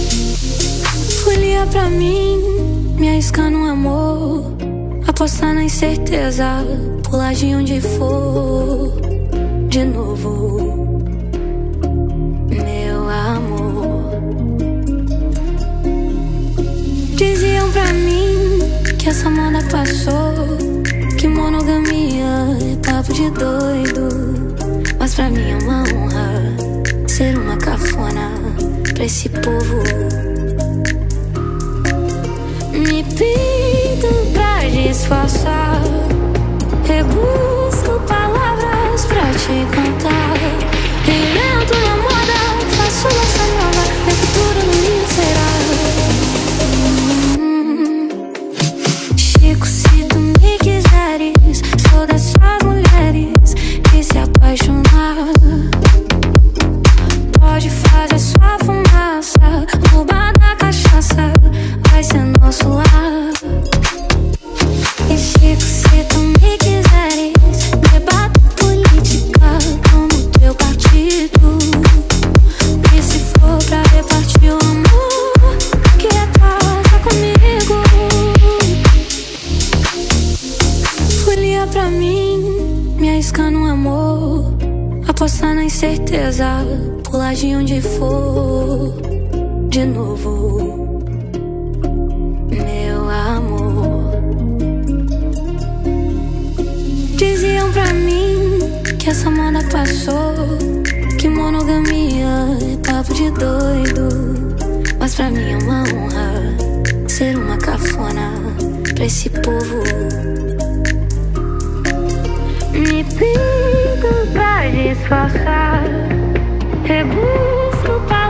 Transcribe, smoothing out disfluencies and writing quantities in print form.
Folia pra mim, me arriscar no amor, apostar na incerteza, pular de onde for, de novo, meu amor. Diziam pra mim que essa moda passou, que monogamia é papo de doido, mas pra mim é uma honra ser uma cafona pra esse povo. Me pinto pra disfarçar, rebusco palavras pra te contar. Invento na moda, faço nossa nova, meu futuro lindo será. Chico, se tu me quiseres, sou dessas mulheres que se apaixonar. Pode fazer sua fumaça, roubar da cachaça, vai ser nosso lar. E Chico, se tu me quiseres, debate política como teu partido. E se for pra repartir o amor, que é casa comigo. Folia pra mim, me arriscar no amor, apostar na incerteza, pular de onde for, de novo, meu amor. Diziam pra mim que essa moda passou, que monogamia é papo de doido, mas pra mim é uma honra ser uma cafona pra esse povo. Me pinto pra disfarçar, rebusco palavras